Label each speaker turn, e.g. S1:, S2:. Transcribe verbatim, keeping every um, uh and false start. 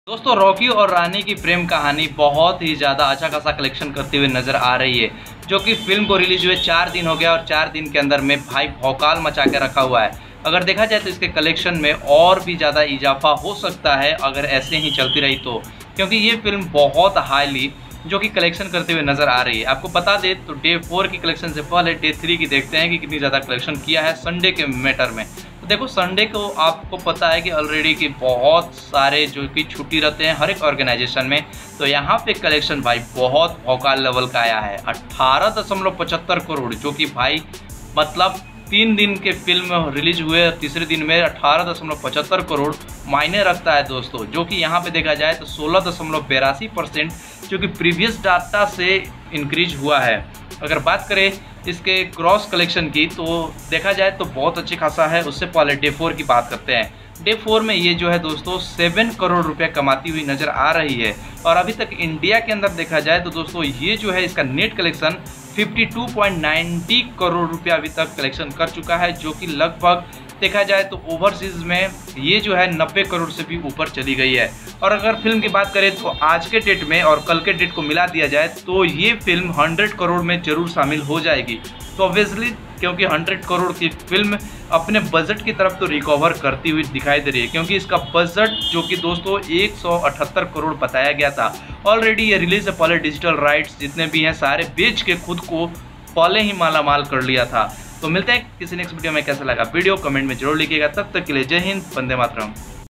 S1: दोस्तों, रॉकी और रानी की प्रेम कहानी बहुत ही ज़्यादा अच्छा खासा कलेक्शन करते हुए नज़र आ रही है, जो कि फिल्म को रिलीज हुए चार दिन हो गया और चार दिन के अंदर में भाई भौकाल मचा के रखा हुआ है। अगर देखा जाए तो इसके कलेक्शन में और भी ज़्यादा इजाफा हो सकता है अगर ऐसे ही चलती रही तो, क्योंकि ये फिल्म बहुत हाईली जो कि कलेक्शन करते हुए नज़र आ रही है। आपको बता दें तो डे फोर की कलेक्शन से पहले डे थ्री की देखते हैं कि कितनी ज़्यादा कलेक्शन किया है संडे के मैटर में। तो देखो, संडे को आपको पता है कि ऑलरेडी कि बहुत सारे जो कि छुट्टी रहते हैं हर एक ऑर्गेनाइजेशन में, तो यहाँ पे कलेक्शन भाई बहुत भौकाल लेवल का आया है अट्ठारह दशमलव पचहत्तर करोड़, जो कि भाई मतलब तीन दिन के फिल्म रिलीज हुए, तीसरे दिन में अट्ठारह दशमलव पचहत्तर करोड़ मायने रखता है दोस्तों, जो कि यहाँ पे देखा जाए तो सोलह दशमलव बेरासी परसेंट जो कि प्रीवियस डाटा से इंक्रीज हुआ है। अगर बात करें इसके क्रॉस कलेक्शन की तो देखा जाए तो बहुत अच्छी खासा है। उससे पहले डे फोर की बात करते हैं। डे फोर में ये जो है दोस्तों सेवन करोड़ रुपए कमाती हुई नज़र आ रही है, और अभी तक इंडिया के अंदर देखा जाए तो दोस्तों ये जो है इसका नेट कलेक्शन बावन पॉइंट नब्बे करोड़ रुपया अभी तक कलेक्शन कर चुका है, जो कि लगभग देखा जाए तो ओवरसीज में ये जो है नब्बे करोड़ से भी ऊपर चली गई है। और अगर फिल्म की बात करें तो आज के डेट में और कल के डेट को मिला दिया जाए तो ये फिल्म सौ करोड़ में जरूर शामिल हो जाएगी। तो ऑब्वियसली क्योंकि सौ करोड़ की फिल्म अपने बजट की तरफ तो रिकवर करती हुई दिखाई दे रही है, क्योंकि इसका बजट जो कि दोस्तों एक सौ अठहत्तर करोड़ बताया गया था। ऑलरेडी ये रिलीज से पहले डिजिटल राइट्स जितने भी हैं सारे बेच के खुद को पहले ही माला माल कर लिया था। तो मिलते हैं किसी नेक्स्ट वीडियो में। कैसा लगा वीडियो कमेंट में जरूर लिखिएगा। तब तक के लिए जय हिंद, वंदे मातरम।